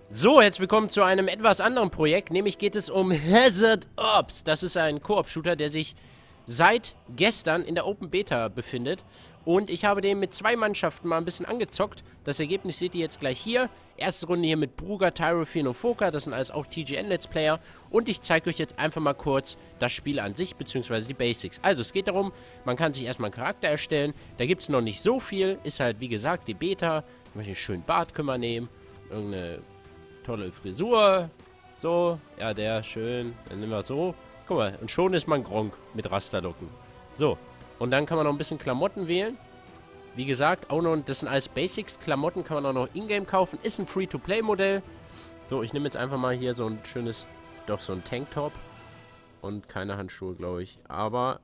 So, herzlich willkommen zu einem etwas anderen Projekt, nämlich geht es um Hazard Ops. Das ist ein Koop-Shooter, der sich seit gestern in der Open Beta befindet. Und ich habe den mit 2 Mannschaften mal ein bisschen angezockt. Das Ergebnis seht ihr jetzt gleich hier. Erste Runde hier mit Bruger, Tyrofin und Foka, das sind alles auch TGN-Let's Player. Und ich zeige euch jetzt einfach mal kurz das Spiel an sich, beziehungsweise die Basics. Also es geht darum, man kann sich erstmal einen Charakter erstellen. Da gibt es noch nicht so viel, ist halt wie gesagt die Beta. Zum Beispiel einen schönen Bart können wir nehmen, irgendeine tolle Frisur. So, ja, der schön. Dann nehmen wir so. Guck mal, und schon ist man Gronk mit Rasterlocken. So, und dann kann man noch ein bisschen Klamotten wählen. Wie gesagt, auch noch, das sind alles Basics. Klamotten kann man auch noch Ingame kaufen. Ist ein Free-to-Play-Modell. So, ich nehme jetzt einfach mal hier so ein schönes, doch so ein Tanktop. Und keine Handschuhe, glaube ich. Aber,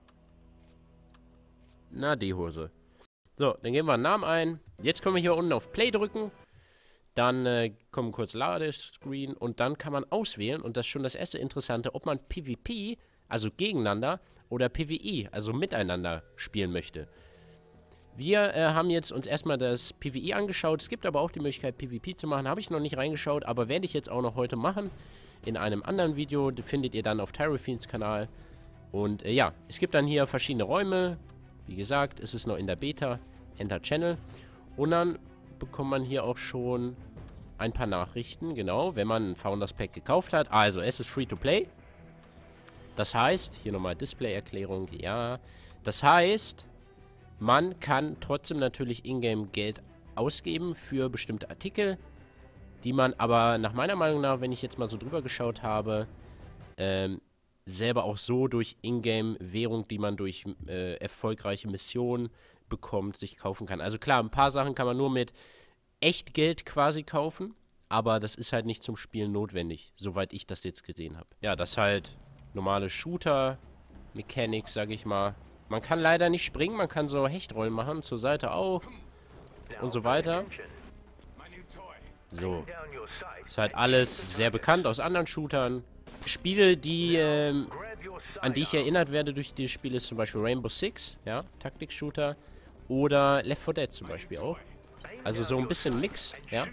na, die Hose. So, dann geben wir einen Namen ein. Jetzt können wir hier unten auf Play drücken. Dann kommt kurz Ladescreen und dann kann man auswählen, und das ist schon das erste Interessante, ob man PvP, also gegeneinander, oder PvE, also miteinander spielen möchte. Wir haben jetzt uns erstmal das PvE angeschaut. Es gibt aber auch die Möglichkeit, PvP zu machen. Habe ich noch nicht reingeschaut, aber werde ich jetzt auch noch heute machen. In einem anderen Video, das findet ihr dann auf Tyrofins Kanal. Und ja, es gibt dann hier verschiedene Räume. Wie gesagt, es ist noch in der Beta. Enter Channel. Und dann bekommt man hier auch schon ein paar Nachrichten, genau, wenn man ein Founders Pack gekauft hat. Also, es ist Free-to-Play. Das heißt, hier nochmal Display-Erklärung, ja. Das heißt, man kann trotzdem natürlich Ingame Geld ausgeben für bestimmte Artikel, die man aber nach meiner Meinung nach, wenn ich jetzt mal so drüber geschaut habe, selber auch so durch Ingame-Währung, die man durch erfolgreiche Missionen bekommt, sich kaufen kann. Also klar, ein paar Sachen kann man nur mit Echtgeld quasi kaufen, aber das ist halt nicht zum Spielen notwendig, soweit ich das jetzt gesehen habe. Ja, das ist halt normale Shooter-Mechanik, sag ich mal. Man kann leider nicht springen, man kann so Hechtrollen machen, zur Seite auch und so weiter. So. Ist halt alles sehr bekannt aus anderen Shootern. Spiele, die, an die ich erinnert werde durch dieses Spiel, ist zum Beispiel Rainbow Six, ja, Taktik-Shooter. Oder Left 4 Dead zum Beispiel auch. Also so ein bisschen Mix, ja.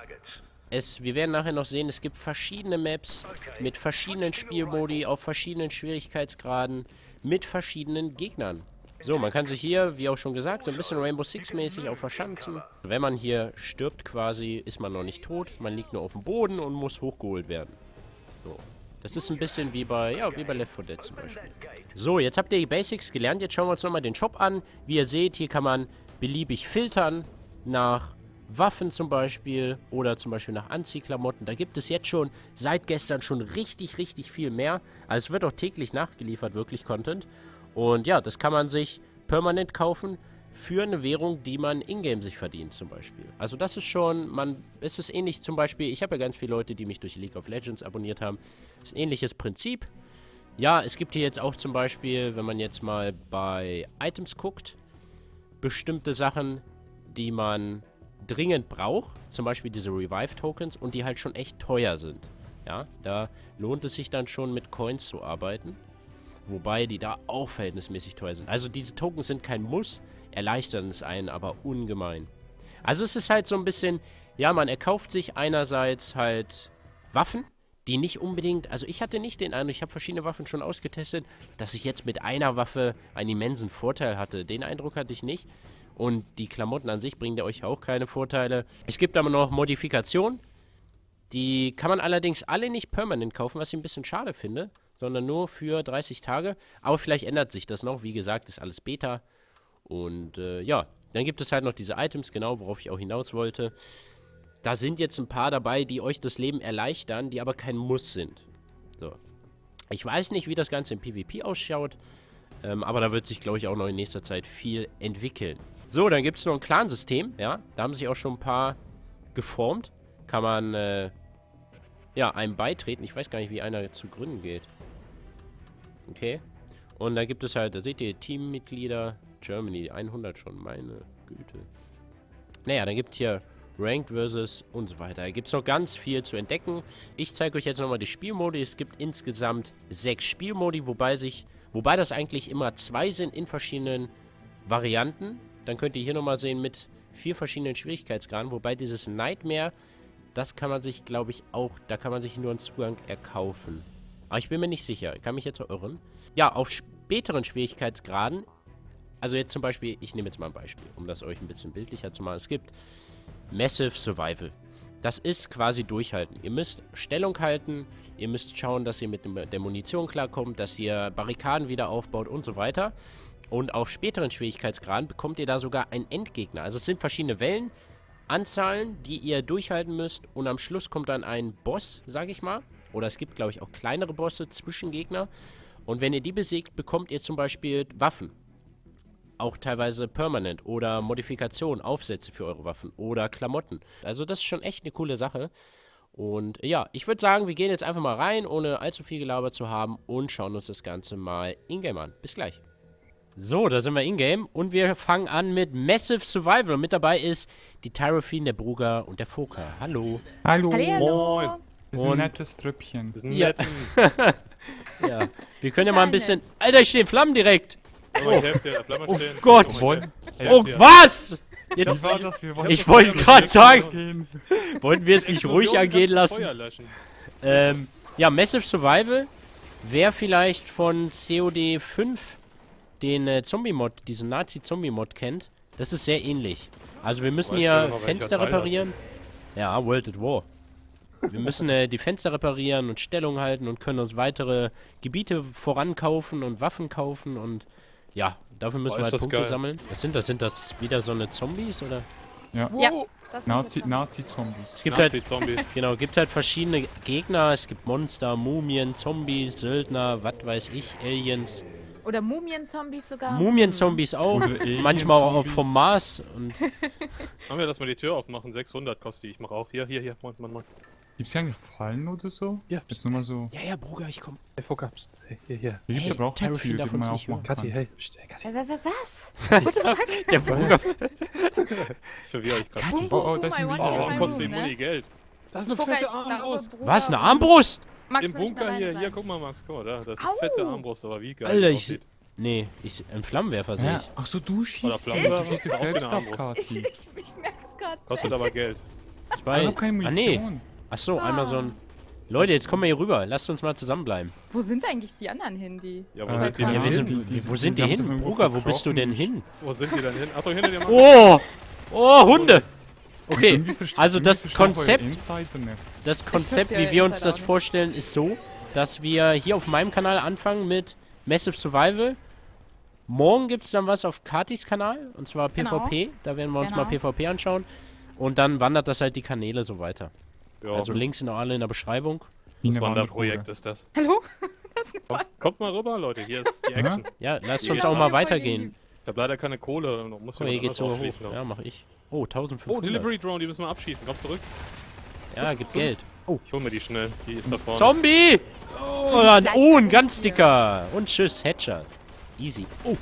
Wir werden nachher noch sehen, es gibt verschiedene Maps mit verschiedenen Spielmodi auf verschiedenen Schwierigkeitsgraden mit verschiedenen Gegnern. So, man kann sich hier, wie auch schon gesagt, so ein bisschen Rainbow Six mäßig auch verschanzen. Wenn man hier stirbt quasi, ist man noch nicht tot. Man liegt nur auf dem Boden und muss hochgeholt werden. So. Das ist ein bisschen wie bei, ja, wie bei Left 4 Dead zum Beispiel. So, jetzt habt ihr die Basics gelernt. Jetzt schauen wir uns nochmal den Shop an. Wie ihr seht, hier kann man beliebig filtern nach Waffen zum Beispiel oder zum Beispiel nach Anziehklamotten. Da gibt es jetzt schon seit gestern schon richtig, richtig viel mehr. Also es wird auch täglich nachgeliefert, wirklich Content. Und ja, das kann man sich permanent kaufen für eine Währung, die man in-game sich verdient zum Beispiel. Also das ist schon, es ist ähnlich zum Beispiel, ich habe ja ganz viele Leute, die mich durch League of Legends abonniert haben. Das ist ein ähnliches Prinzip. Ja, es gibt hier jetzt auch zum Beispiel, wenn man jetzt mal bei Items guckt, bestimmte Sachen, die man dringend braucht. Zum Beispiel diese Revive-Tokens und die halt schon echt teuer sind. Ja, da lohnt es sich dann schon mit Coins zu arbeiten. Wobei die da auch verhältnismäßig teuer sind. Also diese Tokens sind kein Muss, erleichtern es einen aber ungemein. Also es ist halt so ein bisschen, ja, man erkauft sich einerseits halt Waffen, die nicht unbedingt, also ich hatte nicht den Eindruck, ich habe verschiedene Waffen schon ausgetestet, dass ich jetzt mit einer Waffe einen immensen Vorteil hatte. Den Eindruck hatte ich nicht. Und die Klamotten an sich bringen euch auch keine Vorteile. Es gibt aber noch Modifikationen. Die kann man allerdings alle nicht permanent kaufen, was ich ein bisschen schade finde, sondern nur für 30 Tage. Aber vielleicht ändert sich das noch. Wie gesagt, ist alles Beta. Und ja, dann gibt es halt noch diese Items, genau, worauf ich auch hinaus wollte. Da sind jetzt ein paar dabei, die euch das Leben erleichtern, die aber kein Muss sind. So. Ich weiß nicht, wie das Ganze im PvP ausschaut, aber da wird sich, glaube ich, auch noch in nächster Zeit viel entwickeln. So, dann gibt es noch ein Clan-System, ja. Da haben sich auch schon ein paar geformt. Kann man, ja, einem beitreten. Ich weiß gar nicht, wie einer zu gründen geht. Okay. Und da gibt es halt, da seht ihr, Teammitglieder, Germany, 100 schon, meine Güte. Naja, dann gibt es hier Ranked versus und so weiter. Da gibt es noch ganz viel zu entdecken. Ich zeige euch jetzt nochmal die Spielmodi. Es gibt insgesamt 6 Spielmodi, wobei das eigentlich immer 2 sind in verschiedenen Varianten. Dann könnt ihr hier nochmal sehen mit 4 verschiedenen Schwierigkeitsgraden, wobei dieses Nightmare das kann man sich, glaube ich, auch, da kann man sich nur einen Zugang erkaufen. Aber ich bin mir nicht sicher, ich kann mich jetzt auch irren. Ja, auf späteren Schwierigkeitsgraden, also jetzt zum Beispiel, ich nehme jetzt mal ein Beispiel, um das euch ein bisschen bildlicher zu machen. Es gibt Massive Survival. Das ist quasi durchhalten. Ihr müsst Stellung halten, ihr müsst schauen, dass ihr mit der Munition klarkommt, dass ihr Barrikaden wieder aufbaut und so weiter. Und auf späteren Schwierigkeitsgraden bekommt ihr da sogar einen Endgegner. Also es sind verschiedene Wellenanzahlen, die ihr durchhalten müsst. Und am Schluss kommt dann ein Boss, sage ich mal. Oder es gibt, glaube ich, auch kleinere Bosse, Zwischengegner. Und wenn ihr die besiegt, bekommt ihr zum Beispiel Waffen. Auch teilweise permanent oder Modifikation, Aufsätze für eure Waffen oder Klamotten. Also das ist schon echt eine coole Sache. Und ja, ich würde sagen, wir gehen jetzt einfach mal rein, ohne allzu viel gelabert zu haben und schauen uns das Ganze mal in-game an. Bis gleich. So, da sind wir in-game und wir fangen an mit Massive Survival. Und mit dabei ist die Tyrophine, der Bruger und der Foka. Hallo. Hallo. Moin. Wir sind ein nettes Trüppchen. Wir sind Ja. netten. Ja, wir können ja mal ein bisschen... Alter, ich stehe in Flammen direkt. Oh, ich helfe dir. Bleib mal stehen. Gott. Ich Wollen- helfe Oh, dir. was? Jetzt, Das war das, wir ich wollte gerade sagen, gehen. wollten wir es nicht ruhig Explosion, angehen kannst du lassen? Feuer löschen. Ja, Massive Survival. Wer vielleicht von COD 5 den Zombie-Mod, diesen Nazi-Zombie-Mod kennt, das ist sehr ähnlich. Also wir müssen Weißt hier du noch, welcher Fenster Teil das reparieren. Ja, World at War. Wir müssen die Fenster reparieren und Stellung halten und können uns weitere Gebiete vorankaufen und Waffen kaufen und ja, dafür müssen wir Boah, ist halt das Punkte geil. sammeln. Was sind das? Sind das wieder so eine Zombies oder? Ja. Ja, das sind jetzt Nazi-Zombies. Es gibt halt, Nazi-Zombie. genau, gibt halt verschiedene Gegner. Es gibt Monster, Mumien, Zombies, Söldner, was weiß ich, Aliens. Oder Mumien-Zombies sogar. Mumien-Zombies auch. Oder Alien-Zombies. Manchmal auch vom Mars. Und Haben wir, dass wir die Tür aufmachen. 600 kostet die. Ich mach auch. Hier. Mann. Gibt's hier eigentlich Fallen oder so? Ja. Ist nur mal so. ja, ja, Bruder, ich komm. Hey, Fokus. Hey, hier. Hier gibt's Hey, aber auch eine Tyrophine Tür, darf die uns man nicht aufmachen Kathi, kann. hey. Psst, hey, Kathi. Was? What the fuck? Der Bruder. Ich verwirre euch gerade. Boom, Oh, oh, boom, das boom, ist I ein want Video. you in Warum my kostet die room, Muni ne? Geld? Das ist eine Guck, fette ich glaube, Armbrust. Bruder, Was, eine Armbrust? Max Im möchte Bunker alleine hier. sein. Hier, guck mal, Max. Guck mal da. Das ist Au. eine fette Armbrust. Aber wie geil Alter, die ich... aussieht. Nee, ein Flammenwerfer sehe Ja. ich. Ach so, du Oder schießt. Flammenwerfer. Du schießt dich Sieht aus wie selbst eine ab, Armbrust. Kathi. Ich merk's gerade. Kostet aber Geld. Zwei. Ich hab keine Ah, nee. Munition. Achso, einmal so ein... Leute, jetzt kommen wir hier rüber. Lasst uns mal zusammenbleiben. Wo sind eigentlich die anderen hin, die? Ja, Äh, wo sind die ja, denn Ja, wir die- sind, hin? die- wo sind die die haben sich hin? irgendwo Bruder, wo bist du denn verkrochen. hin? Wo sind die denn hin? Achtung, hinter dir, Mann. Oh! Oh, Hunde! Okay, Irgendwie also das verstehe ich eure Konzept, Insider nicht. das Konzept, verstehe wie wir uns Insider das auch nicht. vorstellen, ist so, dass wir hier auf meinem Kanal anfangen mit Massive Survival. Morgen gibt es dann was auf Katis Kanal, und zwar PvP. Da werden wir uns mal Genau. PvP anschauen. Und dann wandert das halt die Kanäle so weiter. Ja, Also Links sind auch alle in der Beschreibung. das Biene Wanderprojekt ist das. Hallo? Kommt mal rüber, Leute. Hier ist die Action. Ja, lasst Hier uns geht's auch ab. mal weitergehen. Ich hab leider keine Kohle. Muss Guck mal, hier geht's sogar hoch. aufschließen. Ja, mach ich. Oh, Oh, 1500. Delivery Drone, die müssen wir abschießen. Komm zurück. Ja, gibt So. Geld. Oh, Ich hol mir die schnell. Die ist da vorne. Zombie! Oh, ein ganz dicker. Und tschüss, Headshot. Easy. Oh.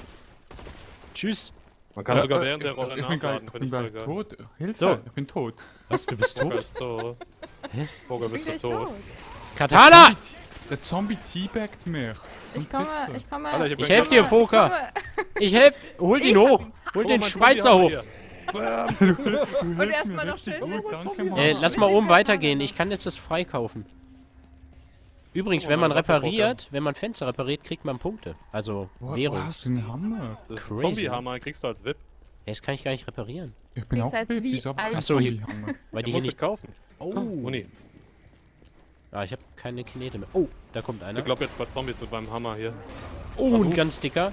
Tschüss. Man kann sogar während der Rolle Ich bin gleich nachladen. Finde ich voll geil. tot. Hilfe, So. ich bin tot. Was, du bist Boger tot? ist tot. Boger, bist du tot? Katana! Der Zombie teabagt mich. So ein Ich komme, Pisser. ich komme. Alter, hab Ich keinen helf dir, Kampf. Foka. Ich helf. Holt ihn hoch. Holt den mein Schweizer hoch. Zombie-Hammer hier. Du hilfst Und mir erstmal noch richtig schön gut, mit danke, dem Mann. Lass mal oben weitergehen. Ich kann jetzt das freikaufen. Übrigens, Oh, wenn man meine Waffe, repariert, wenn man Fenster repariert, kriegt man Punkte. Also Wo Währung. hast du einen Hammer? Das ist ein Crazy. Zombie-Hammer, kriegst du als VIP. Ja, das kann ich gar nicht reparieren. Ich bin Kriegst auch als wild, wie wieso hab ich alt- keinen Ach so, hier- Zombie-Hammer? Weil die Den hier musst du nicht... kaufen. Oh. Uni. Ah, ich habe keine Knete mehr. Oh, da kommt einer. Ich glaub jetzt bei Zombies mit meinem Hammer hier. Oh, ein ganz dicker.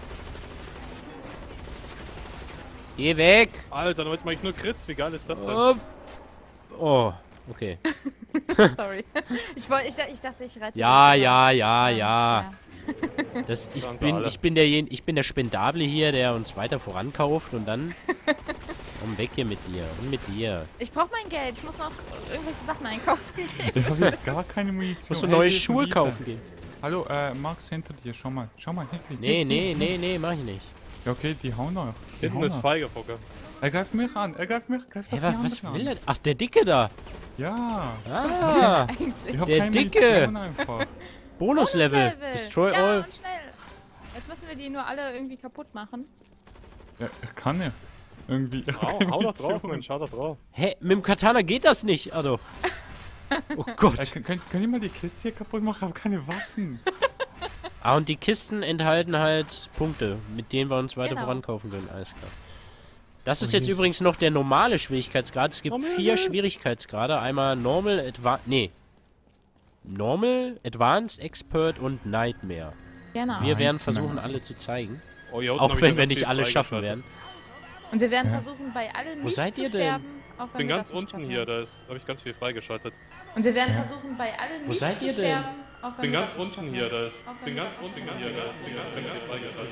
Geh weg. Alter, damit mach ich nur Crits. Wie geil ist das denn? Oh, okay. Sorry. Ich dachte, ich rette. Ja, dich, ja, aber- ja, ja. Ich Sagen sie alle. bin der Spendable hier, der uns weiter vorankauft und dann komm weg hier mit dir und mit dir. Ich brauche mein Geld. Ich muss noch irgendwelche Sachen einkaufen gehen. Ich habe jetzt gar keine Munition. Musst du Hey, neue hier ist ein Schuhe Riese. kaufen gehen? Hallo, Max, hinter dir, schau mal, hinter Nee, nee, mach ich nicht. Ja, okay, die hauen noch. Die Hinten hauen ist noch. feige, Fucker. Er greift mich an, greift Hey, doch was die will anderen er? Ach, der Dicke da. an. Ja, Ah, ich hab Der keine Dicke. Munition einfach. Bonuslevel. Destroy ja, all. und schnell. Jetzt müssen wir die nur alle irgendwie kaputt machen. Ja, kann ich. Irgendwie. Hau doch drauf, Mensch, hau doch drauf. Hä? Mit dem Katana geht das nicht, also. Oh Gott. Könnt ihr mal die Kiste hier kaputt machen? Ich habe keine Waffen. Ah, und die Kisten enthalten halt Punkte, mit denen wir uns weiter Genau. vorankaufen können. Alles klar. Das ist jetzt übrigens noch der normale Schwierigkeitsgrad. Es gibt 4 Schwierigkeitsgrade. Einmal Normal, Normal, Advanced, Expert und Nightmare. Genau. Wir werden versuchen, alle zu zeigen. Oh, hier unten hab Auch ich wenn noch wir ganz nicht viel alle schaffen freigeschaltet. werden. Und wir werden versuchen, bei allen Wo nicht seid zu ihr denn? sterben. Auch Ich wenn bin wir ganz das nicht unten schaffen hier, werden. da habe ich ganz viel freigeschaltet. Und wir werden versuchen, bei allen Wo nicht seid zu ihr denn? sterben. Auch wenn Ich bin wir ganz das nicht unten schaffen hier, werden. da ist. Auch wenn Bin wir ganz das unten nicht hier, da ist ganz viel freigeschaltet.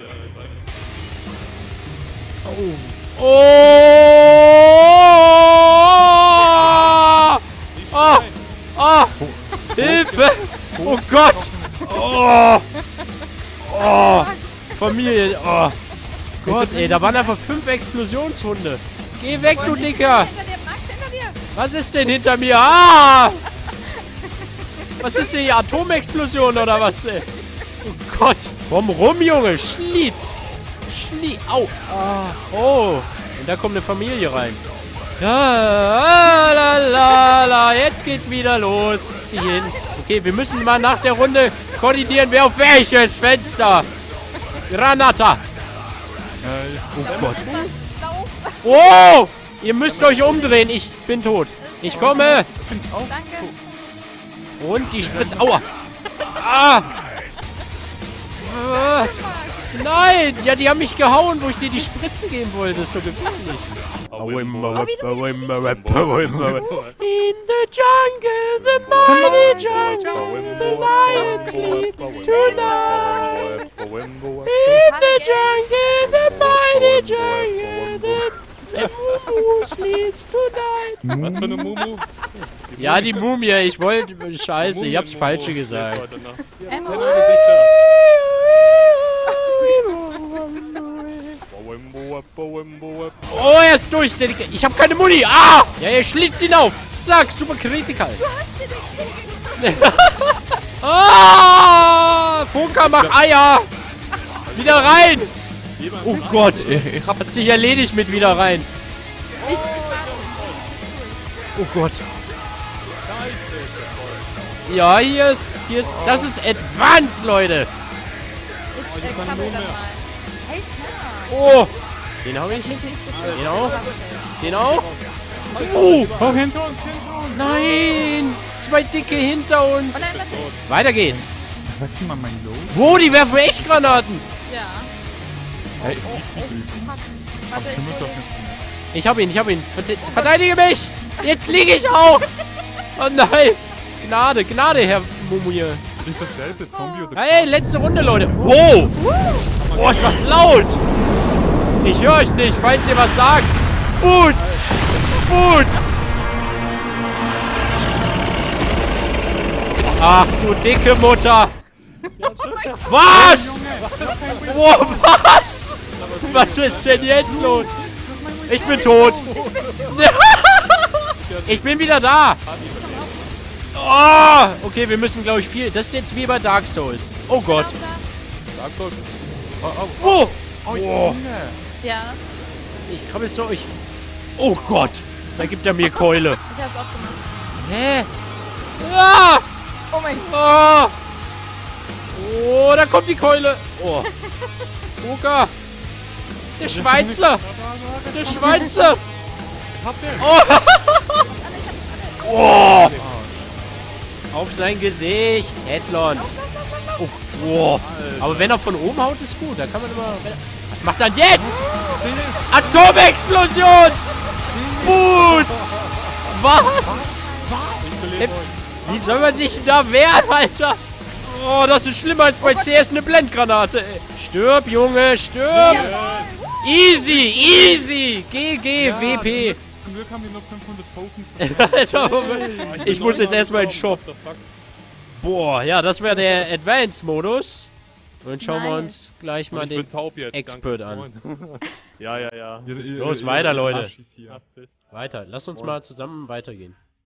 Oh! Oh! Oh! Hilfe! Oh Gott! Oh! Oh! Familie! Oh! Gott, ey, da waren einfach 5 Explosionshunde. Geh weg, du Dicker! Hinter dir, Max, hinter dir! Was ist denn hinter mir? Ah! Was ist denn hier? Atomexplosion oder was, ey? Oh Gott! Komm rum, Junge! Schlitz! Au! Ah. Oh! Und da kommt eine Familie rein. Ja, la, la, la. Jetzt geht's wieder los. Hierhin. Okay, wir müssen mal nach der Runde koordinieren, wer auf welches Fenster. Granata! Oh Gott. Ist was? Da oben. Oh! Ihr müsst euch umdrehen. Ich bin tot. Ich komme. Danke. Und die Spritze. Aua! Ah! Nein! Ja, die haben mich gehauen, wo ich dir die Spritze geben wollte. Das ist so gefährlich. In the jungle, the mighty jungle, the lion sleeps tonight. In the jungle, the mighty jungle, the Mumu sleeps tonight. Was für eine Mumu? Ja, die Mumie. Ich wollte... Scheiße, ich hab's Falsche gesagt. Oh, er ist durch, der Dicke. Ich hab keine Muni. Ah! Ja, er schlitzt ihn auf. Zack, super critical. Ah! Funker, mach Eier. Wieder rein. Oh Gott. Hat sich erledigt mit wieder rein. Oh Gott. Ja, hier ist... Das ist Advanced, Leute. Ich kann wieder mal. Hey, Oh. Den hab ich. Den auch. Den auch. Oh. Oh, hinter uns, hinter uns. Nein. 2 Dicke hinter uns. Und dann warte ich. Weiter geht's. Wechsel mal mein Low. Wo, die werfen echt Granaten. Ja. Hey, Warte, ich hol den. Ich hab ihn. Verteidige mich. Jetzt liege ich auch. Oh nein. Gnade, Herr Mumie. ist dasselbe Zombie oder... Hey, letzte Runde, Leute. Wow. Oh, ist das laut. Ich höre euch nicht, falls ihr was sagt. Boots. Ach, du dicke Mutter. Was? Wow, was? Was ist denn jetzt los? Ich bin tot. Ich bin wieder da. Oh, okay, wir müssen, glaube ich, viel... Das ist jetzt wie bei Dark Souls. Oh Gott. Dark Souls. Oh. Ja, Ich krabbel zu euch. Oh Gott. Da gibt er mir Keule. ich hab's auch gemacht. Hä? Ah! Oh mein Gott. Oh! Oh, da kommt die Keule. Oh. Oka. Der Schweizer. Der Schweizer. Oh. Oh. Auf sein Gesicht. Heslon. Oh. Oh. Aber wenn er von oben haut, ist gut. Da kann man immer... Was macht er denn jetzt? Atomexplosion. Boots. Was? Wie soll man sich denn da wehren, Alter? Oh, das ist schlimmer als bei CS eine Blendgranate, ey. Stirb, Junge, stirb. Easy. GG, WP. Zum Glück haben wir noch 500 Tokens. Alter, ich muss jetzt erstmal in den Shop. Boah, ja, das wäre der Advanced-Modus. Und schauen wir uns gleich mal Ich den bin taub jetzt. Expert danke. an. Moin. Ja. Los, weiter, Leute. Arsch ist hier. Weiter, lass uns mal zusammen weitergehen.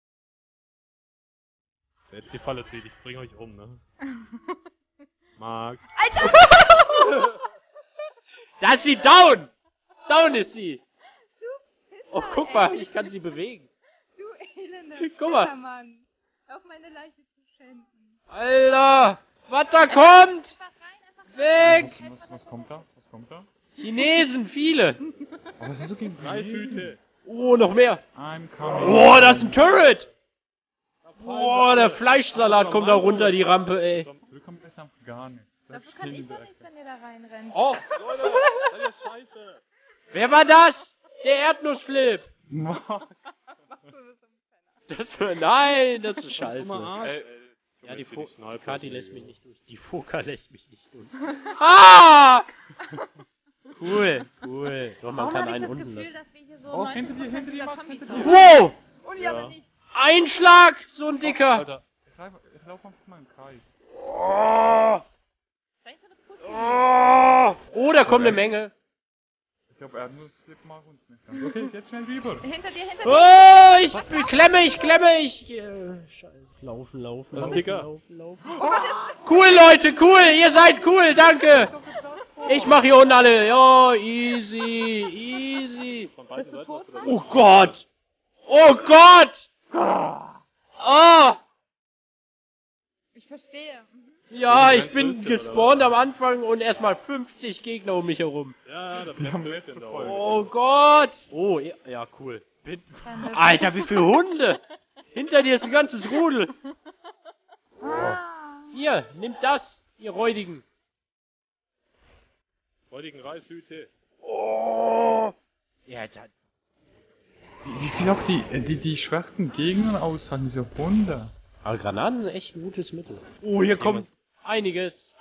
Wer jetzt die Falle zieht, ich bring euch um, ne? Max. Da ist sie down! Down ist sie! Oh, guck mal, ich kann sie bewegen. Du elender Guck mal. Mann. Auf meine Leiche zu schänden. Alter, was da kommt? Einfach rein, einfach Weg! Was kommt da? Was kommt da? Chinesen, viele. Oh, was ist so gegen Reishüte. Oh, noch mehr. I'm coming. Oh, das ist ein Turret. Oh, der Fleischsalat kommt da runter, die Rampe, ey. Willkommen ist einfach gar nichts. Dafür kann ich doch nichts, wenn ihr da reinrennt. Oh, Leute, das ist scheiße. wer war das? Der Erdnussflip. Max. Das, nein, das ist scheiße. Ey, Ja, die Junge, Kati lässt mich nicht durch. Die Foka lässt mich nicht durch. Ah! Cool, cool. Doch, man Warum kann habe ich einen das unten Gefühl, lassen. dass wir hier so Oh, hinter dir, 90% Max, Zombies hinter haben? dir. Wow! Und ihr aber nicht. Einschlag! So ein dicker! Alter, Ich laufe einfach mal im Kreis. Oh, Vielleicht so eine Pussy. oh, da kommt eine Menge. Ich glaube, Erdnussflip mag uns nicht. Ganz. Okay, jetzt schnell rüber. Hinter dir, hinter dir. Oh, ich klemme. Scheiße. Laufen. Das ist laufen, dicker. laufen. Cool, Leute, cool. Ihr seid cool, danke. Ich mach hier unten alle. Ja, easy. von beiden Seiten hast du das. Oh Gott. Oh Gott. Oh. Ich verstehe. Mhm. Ja, Du ich bin brennst Höschen, gespawnt am Anfang und erstmal 50 Gegner um mich herum. Ja, da Wir haben brennt Höschen letzte da Folge. oben. Oh Gott. Oh, ja, cool. Alter, wie viele Hunde. Hinter dir ist ein ganzes Rudel. Ah. Hier, nimmt das, ihr Räudigen. Heutigen Reishüte. Oh. Ja, da. Wie viel auch die schwächsten Gegner aushalten, diese Hunde. Aber Granaten sind echt ein gutes Mittel. Oh, hier kommt einiges.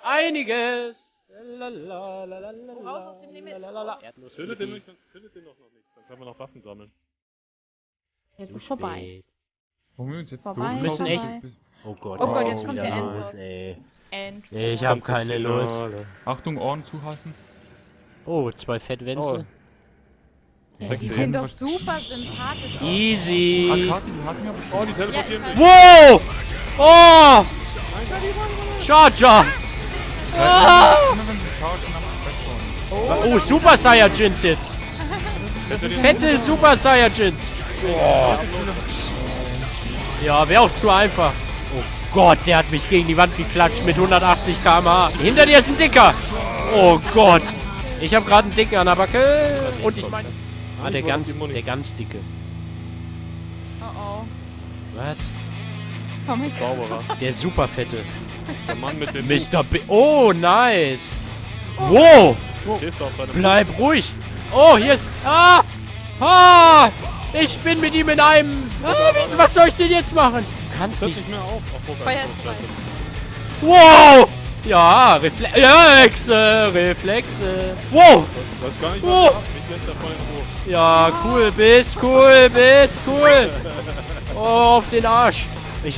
Raus aus dem Limit. Erdnuss. Zündet den noch nicht, dann können wir noch Waffen sammeln. Jetzt ist vorbei. Wollen wir uns jetzt Vorbei, Wir müssen echt. vorbei. Oh Gott, Oh Gott, jetzt ist kommt wieder der los, Endboss. ey. Endboss. Ich hab keine Lust. Achtung, Ohren zuhalten. Oh, 2 Fettwänze. Ja, die Sexy. sind doch super sympathisch. Easy. Kati, die hatten ja bestimmt. Oh, die teleportieren Ja, ich mich. Wow! Oh! Charger! Immer wenn sie chargen, dann wegfahren. Oh, Super Saiyajins jetzt. Fette Super Saiyajins. Oh. Ja, wäre auch zu einfach. Oh Gott, der hat mich gegen die Wand geklatscht mit 180 km/h. Hinter dir ist ein Dicker. Oh Gott. Ich habe gerade einen Dicken an der Backe. Und ich meine... Ah, der ganz dicke. Oh oh. Was? Oh mein Gott. Zauberer. Der super fette. Der Mann mit dem Mr. B. Oh, nice. Wow. Stehst du auf seinem Bleib ruhig. Oh, hier ist... Ah! Ich bin mit ihm in einem... Was soll ich denn jetzt machen? Du kannst Hört nicht... nicht mehr auf. Feuer ist frei. Wow! Ja, Reflexe. Wow! Ich weiß gar nicht, Oh. was ich hab. Mich lässt er voll in Ruhe. Ja, cool, bist cool. Oh, auf den Arsch. Ich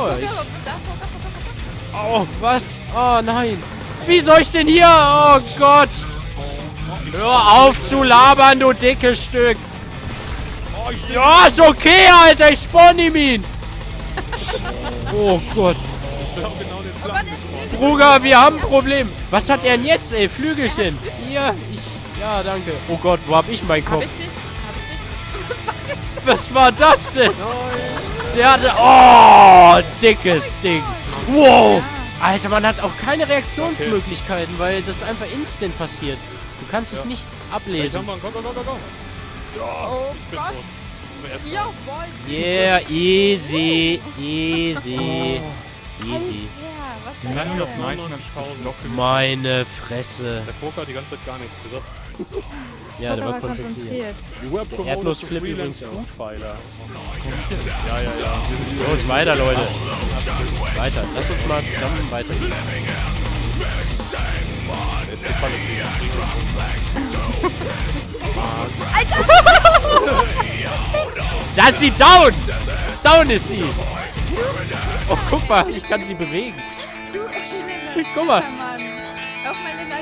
Oh, was? Oh, nein. Wie soll ich denn hier? Oh Gott. Hör auf zu labern, du dickes Stück. Ja, ist okay, Alter. Ich spawn ihn. Oh Gott. Bruger, wir haben ein Problem. Was hat er denn jetzt, ey? Flügelchen. Hier, ja, danke. Oh Gott, wo hab ich meinen Hab Kopf? ich dich? Was war das denn? Der hatte... Oh, dickes Ding. Wow. Alter, man hat auch keine Reaktionsmöglichkeiten, weil das einfach instant passiert. Du kannst es nicht Jetzt ablesen. haben wir einen. Komm. Oh Ich bin Gott. tot. Jawohl. Yeah, easy. Alter, was Wir war landen auf das? 99.000 Locke. Meine Fresse. Der Foka hat die ganze Zeit gar nichts gesagt. Ja, der war Aber konzentriert. konzentriert. You were promoted Erdnussflip to übrigens Freelance auch. Foodfighter. Ja. Los, weiter, Leute. Weiter. Lass uns mal zusammen weitergehen. Jetzt die Falle Da ist sie down! Down ist sie! Oh, guck mal, ich kann sie bewegen. Du elender Guck mal. Mann. Auf meine